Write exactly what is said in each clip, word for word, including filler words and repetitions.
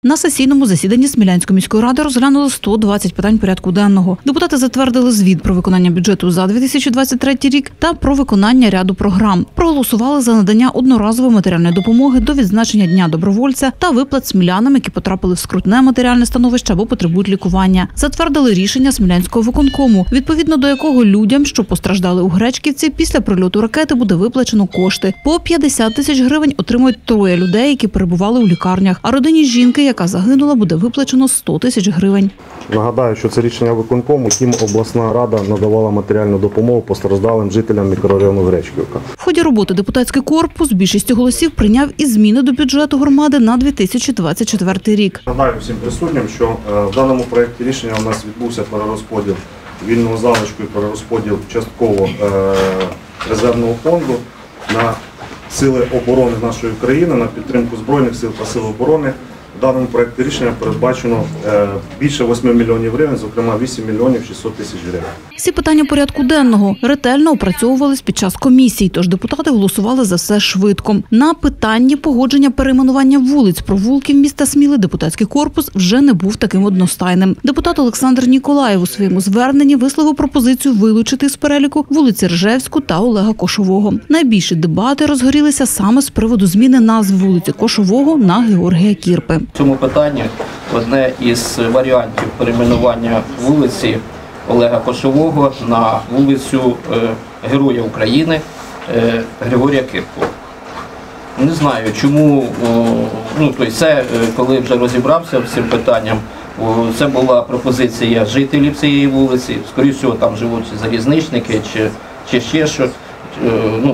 На сесійному засіданні Смілянської міської ради розглянули сто двадцять питань порядку денного. Депутати затвердили звіт про виконання бюджету за дві тисячі двадцять третій рік та про виконання ряду програм. Проголосували за надання одноразової матеріальної допомоги до відзначення Дня добровольця та виплат смілянам, які потрапили в скрутне матеріальне становище або потребують лікування. Затвердили рішення Смілянського виконкому, відповідно до якого людям, що постраждали у Гречківці, після прильоту ракети буде виплачено кошти. По п'ятдесят тисяч гривень отримують троє людей, які перебували у лікарнях, а родині жінки, яка загинула, буде виплачено сто тисяч гривень. Нагадаю, що це рішення виконкому, яким обласна рада надавала матеріальну допомогу постраждалим жителям мікрорайону Гречківка. В ході роботи депутатський корпус більшістю голосів прийняв і зміни до бюджету громади на дві тисячі двадцять четвертий рік. Нагадаю всім присутнім, що в даному проєкті рішення у нас відбувся перерозподіл вільного залишку і перерозподіл частково резервного фонду на сили оборони нашої країни, на підтримку Збройних сил та сил оборони. В даному проєкті рішення передбачено більше восьми мільйонів гривень, зокрема вісім мільйонів шістсот тисяч гривень. Всі питання порядку денного ретельно опрацьовувались під час комісій, тож депутати голосували за все швидко. На питанні погодження перейменування вулиць, провулків міста Сміли депутатський корпус вже не був таким одностайним. Депутат Олександр Ніколаєв у своєму зверненні висловив пропозицію вилучити з переліку вулиці Ржевську та Олега Кошового. Найбільші дебати розгорілися саме з приводу зміни назв вулиці Кошового на Георгія Кірпи. В цьому питанні одне із варіантів перейменування вулиці Олега Кошового на вулицю Героя України Григорія Кірпу. Не знаю, чому, ну, тобто це, коли вже розібрався з цим питанням, це була пропозиція жителів цієї вулиці, скоріше всього там живуть залізничники чи, чи ще що. Ну,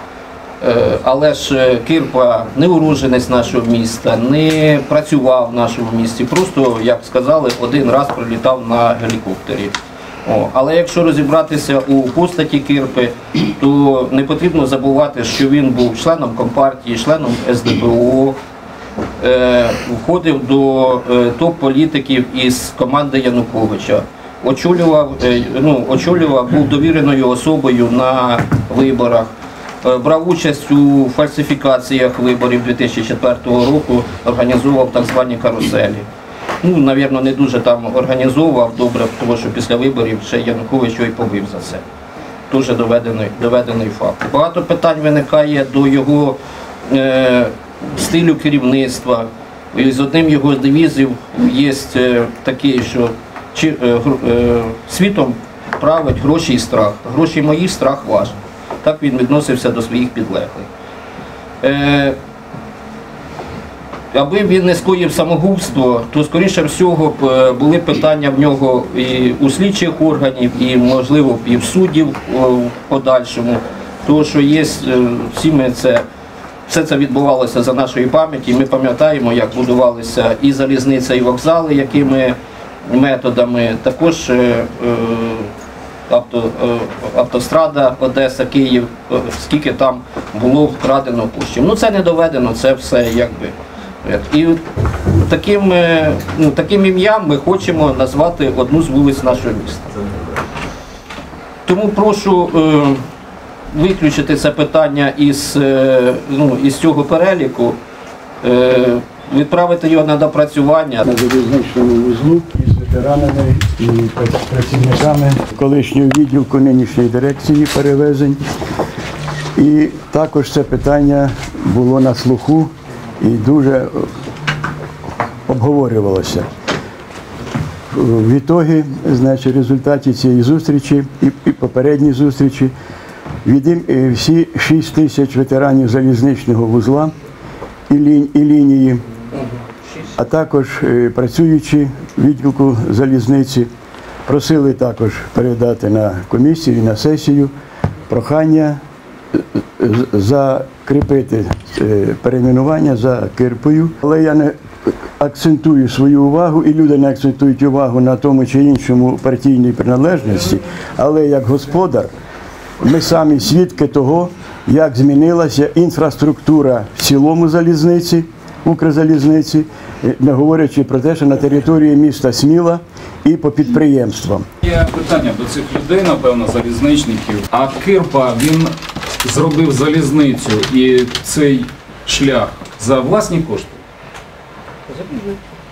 але ж Кірпа не уродженець нашого міста, не працював в нашому місті, просто, як сказали, один раз прилітав на гелікоптері. О, але якщо розібратися у постаті Кірпи, то не потрібно забувати, що він був членом Компартії, членом ес де пе о, е, входив до е, топ-політиків із команди Януковича, очолював, е, ну, очолював, був довіреною особою на виборах. Брав участь у фальсифікаціях виборів дві тисячі четвертого року, організовував так звані каруселі. Ну, мабуть, не дуже там організовував добре, тому що після виборів ще Янукович його і побив за це. Дуже доведений, доведений факт. Багато питань виникає до його е, стилю керівництва. І з одним його девізів є е, такий, що чи, е, е, світом править гроші і страх. Гроші мої, страх ваш. Так він відносився до своїх підлеглих. Е, аби він не скоїв самогубство, то, скоріше всього, були питання в нього і у слідчих органів, і, можливо, і в суддів в подальшому. Тому що є, всі ми це, все це відбувалося за нашої пам'яті. Ми пам'ятаємо, як будувалися і залізниця, і вокзали, якими методами. Також е, Авто, автострада Одеса, Київ, скільки там було вкрадено коштів. Ну це не доведено, це все якби. І таким, ну, таким ім'ям ми хочемо назвати одну з вулиць нашого міста. Тому прошу е, виключити це питання із, е, ну, із цього переліку, е, відправити його на допрацювання. На залізничному вузлу із ветеранами і працівниками колишнього відділку нинішньої дирекції перевезень. І також це питання було на слуху і дуже обговорювалося. В ітогі, значить, в результаті цієї зустрічі і, і попередньої зустрічі від всі шість тисяч ветеранів залізничного вузла і, лі, і лінії, а також працюючі відділку залізниці, просили також передати на комісію і на сесію прохання закріпити перейменування за Кірпою. Але я не акцентую свою увагу, і люди не акцентують увагу на тому чи іншому партійній приналежності, але як господар ми самі свідки того, як змінилася інфраструктура в цілому залізниці, Укрзалізниці, не говорячи про те, що на території міста Сміла і по підприємствам. Є питання до цих людей, напевно, залізничників. А Кірпа, він зробив залізницю і цей шлях за власні кошти?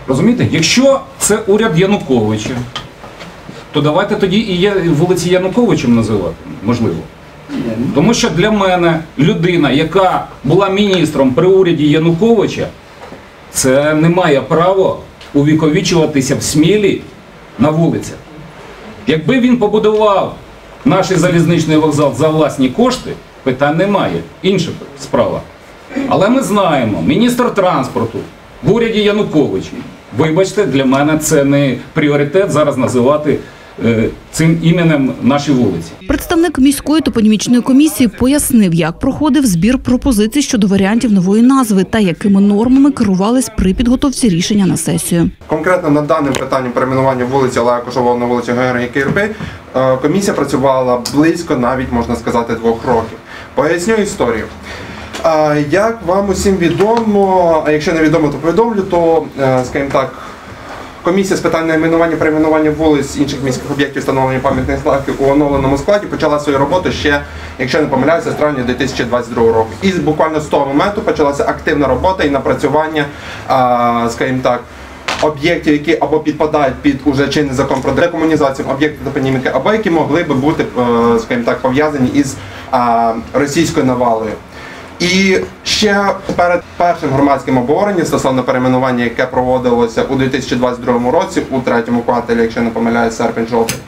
Розумієте? Якщо це уряд Януковича, то давайте тоді і є вулиці Януковичем називати, можливо. Тому що для мене людина, яка була міністром при уряді Януковича, це не має права увіковічуватися в Смілі на вулицях. Якби він побудував наш залізничний вокзал за власні кошти, питань немає. Інша справа. Але ми знаємо, міністр транспорту в уряді Януковича, вибачте, для мене це не пріоритет зараз називати е, цим іменем наші вулиці. Представник міської топонімічної комісії пояснив, як проходив збір пропозицій щодо варіантів нової назви та якими нормами керувались при підготовці рішення на сесію. Конкретно над даним питанням перейменування вулиці Олега Кошового на вулиці Георгія Кирпи комісія працювала близько, навіть можна сказати, двох років. Поясню історію. Як вам усім відомо, а якщо не відомо, то повідомлю, то, скажімо так, комісія з питань найменування перейменування вулиць інших міських об'єктів, встановлення пам'ятних знаків у оновленому складі почала свою роботу ще, якщо не помиляюся, з травня дві тисячі двадцять другого року. І буквально з того моменту почалася активна робота і напрацювання, скажімо так, об'єктів, які або підпадають під уже чинний закон про декомунізацію, об'єктів топоніміки, або які могли би бути, скажімо так, пов'язані із російською навалою. І ще перед першим громадським обговоренням стосовно перейменування, яке проводилося у дві тисячі двадцять другому році, у третьому кварталі, якщо не помиляюсь, серпень-жовтень.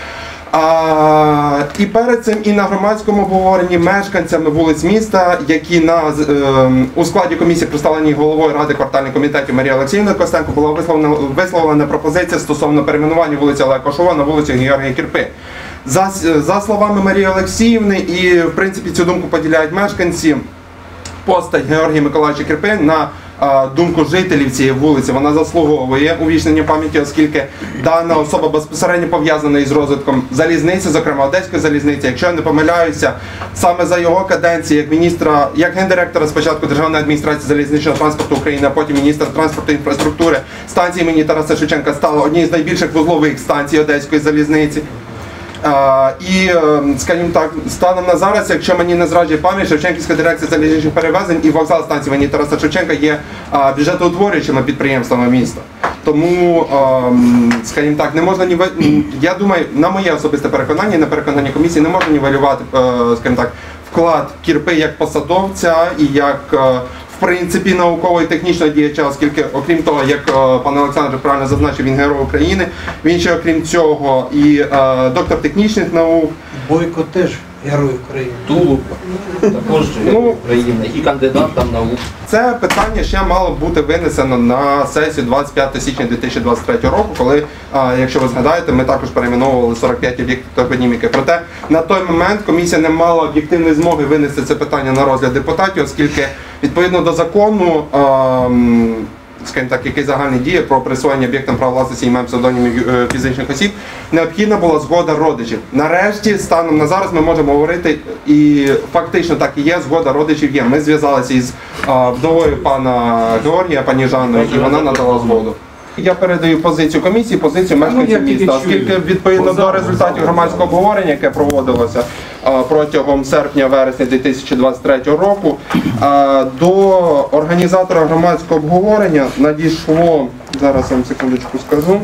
А, і перед цим і на громадському обговоренні мешканцями вулиць міста, які на, е, у складі комісії, представлені головою Ради квартальних комітетів Марії Олексіївною Костенко, була висловлена, висловлена пропозиція стосовно перейменування вулиці Олега Кошова на вулицю Георгія Кирпи. За, за словами Марії Олексіївни, і в принципі цю думку поділяють мешканці, постать Георгія Миколайовича Кирпи, на а, думку жителів цієї вулиці, вона заслуговує увічнення пам'яті, оскільки дана особа безпосередньо пов'язана із розвитком залізниці, зокрема Одеської залізниці. Якщо я не помиляюся, саме за його каденції як міністра, як гендиректора спочатку Державної адміністрації залізничного транспорту України, а потім міністра транспорту і інфраструктури, станція імені Тараса Шевченка стала однією з найбільших вузлових станцій Одеської залізниці. Uh, і, uh, скажімо так, станом на зараз, якщо мені не зраджує пам'ять, Шевченківська дирекція залізничних перевезень і вокзал станції імені Тараса Шевченка є uh, бюджетоутворюючими підприємствами міста. Тому, uh, скажімо так, не можна ні... Я думаю, на моє особисте переконання і на переконання комісії, не можна нівелювати, uh, скажімо так, вклад Кирпи як посадовця і як uh, в принципі, науково і технічно діяча, оскільки, окрім того, як е, пан Олександр правильно зазначив, він герой України, він ще, окрім цього, і е, доктор технічних наук. Бойко теж герой України. Тулуб також Ну, України і кандидат там наук. Це питання ще мало бути винесено на сесію двадцять п'ятого січня дві тисячі двадцять третього року, коли, е, якщо ви згадаєте, ми також перейменовували сорок п'ять об'єктів топоніміки. Проте на той момент комісія не мала об'єктивної змоги винести це питання на розгляд депутатів, оскільки відповідно до закону, ем, скажімо так, який загальний діє про присвоєння об'єктам права власності імен псевдонімів е, фізичних осіб, необхідна була згода родичів. Нарешті, станом на зараз, ми можемо говорити, і фактично так і є, згода родичів є. Ми зв'язалися із е, вдовою пана Георгія, пані Жанною, і вона надала згоду. Я передаю позицію комісії, позицію мешканців Ну, міста, оскільки відповідно до результатів громадського обговорення, яке проводилося а, протягом серпня-вересня дві тисячі двадцять третього року, а, до організатора громадського обговорення надійшло, зараз я вам секундочку скажу,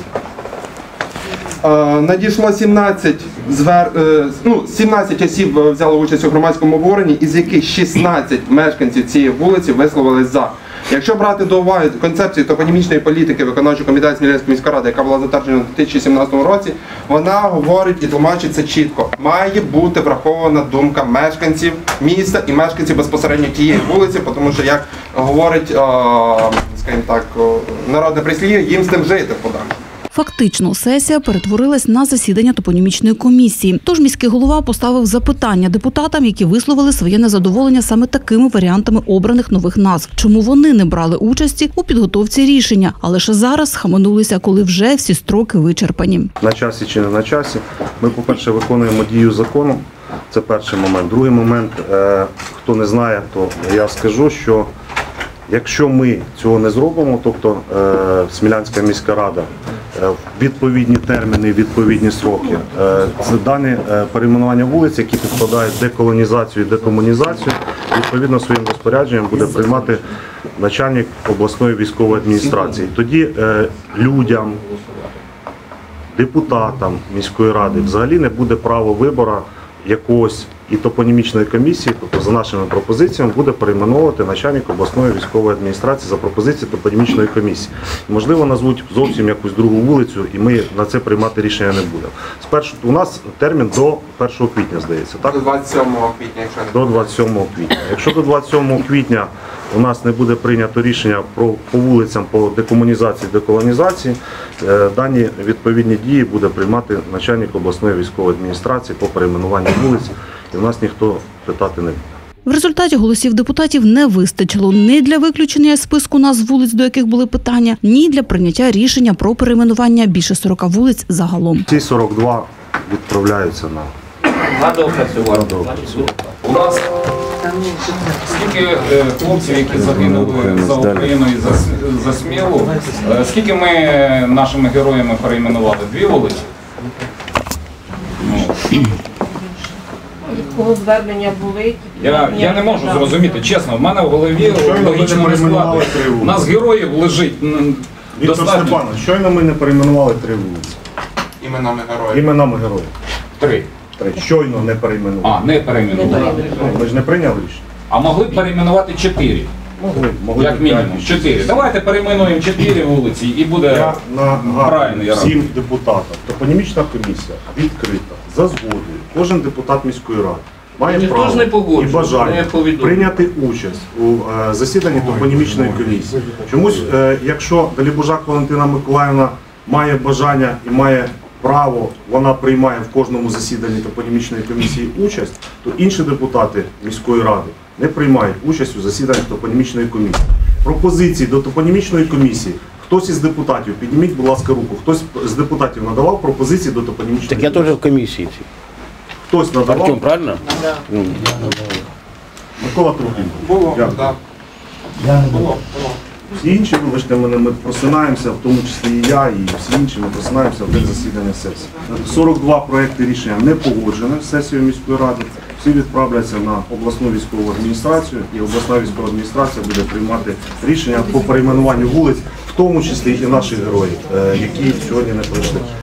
а, надійшло сімнадцять, звер... ну, сімнадцять осіб взяли участь у громадському обговоренні, із яких шістнадцять мешканців цієї вулиці висловились за. Якщо брати до уваги концепцію топонімічної політики виконавчого комітету Смілянської міської ради, яка була затверджена у дві тисячі сімнадцятому році, вона говорить і тлумачить це чітко. Має бути врахована думка мешканців міста і мешканців безпосередньо тієї вулиці, тому що, як говорить, скажімо так, народне прислів'я, їм з тим жити в подальшому. Фактично, сесія перетворилась на засідання топонімічної комісії. Тож міський голова поставив запитання депутатам, які висловили своє незадоволення саме такими варіантами обраних нових назв. Чому вони не брали участі у підготовці рішення, а лише зараз схаменулися, коли вже всі строки вичерпані. На часі чи не на часі. Ми, по-перше, виконуємо дію закону. Це перший момент. Другий момент, е, хто не знає, то я скажу, що якщо ми цього не зробимо, тобто е, Смілянська міська рада е, відповідні терміни, відповідні сроки. Е, Це дані е, перейменування вулиць, які підпадають деколонізацію і декомунізацію, відповідно своїм розпорядженням буде приймати начальник обласної військової адміністрації. Тоді е, людям, депутатам міської ради взагалі не буде права вибору якогось і топонімічної комісії, тобто за нашими пропозиціями буде перейменовувати начальник обласної військової адміністрації за пропозицією топонімічної комісії. Можливо, назвуть зовсім якусь другу вулицю, і ми на це приймати рішення не будемо. Спершу у нас термін до першого квітня, здається, так? До двадцять сьомого квітня, якщо не До двадцять сьомого квітня. Якщо до двадцять сьомого квітня у нас не буде прийнято рішення про по вулицям по декомунізації, деколонізації, е, дані відповідні дії буде приймати начальник обласної військової адміністрації по перейменуванню вулиць, і в нас ніхто питати не буде. В результаті голосів депутатів не вистачило ні для виключення з списку назв вулиць, до яких були питання, ні для прийняття рішення про перейменування більше сорока вулиць загалом. Ці сорок два відправляються на На доопрацювання. У нас скільки е, хлопців, які загинули за Україну і за, за Смілу, е, скільки ми нашими героями перейменували? Дві вулиці? Ну, Від кого звернення були? я, я не можу зрозуміти, чесно, в мене в голові логічно не складно. У нас героїв лежить м, Віктор достатньо. Степанович, щойно ми не перейменували три вулиці. іменами героїв. Іменами героїв. Три. Три. Щойно не перейменували. А, не перейменували. Ну, ми ж не прийняли рішення. А могли б перейменувати чотири. Могли, могли Як б мінімум, п'ять. чотири. Давайте перейменуємо чотири вулиці і буде Я правильно. нагадую Я всім депутатам. Топонімічна комісія відкрита, за згодою. Кожен депутат міської ради має Ніхто право ж не і погоджує, не бажання повідомив. прийняти участь у е, засіданні топонімічної комісії. Чомусь, е, якщо Далібожак Валентина Миколаївна має бажання і має право, вона приймає в кожному засіданні топонімічної комісії участь, то інші депутати міської ради не приймають участь у засіданнях топонімічної комісії. Пропозиції до топонімічної комісії. Хтось із депутатів, підніміть, будь ласка, руку, хтось з депутатів надавав пропозиції до топонімічної Так я комісії? тоже в комиссии. Хтось надавав? Артем, правильно? Ну, Микола Трухін. Було, Дякую. так. Було, було. Всі інші, вибачте мене, ми просинаємося, в тому числі і я, і всі інші, ми просинаємося в день засідання сесії. сорок два проекти рішення не погоджені з сесією міської ради. Всі відправляться на обласну військову адміністрацію, і обласна військова адміністрація буде приймати рішення по перейменуванню вулиць, в тому числі і наших героїв, е, які сьогодні не пройшли.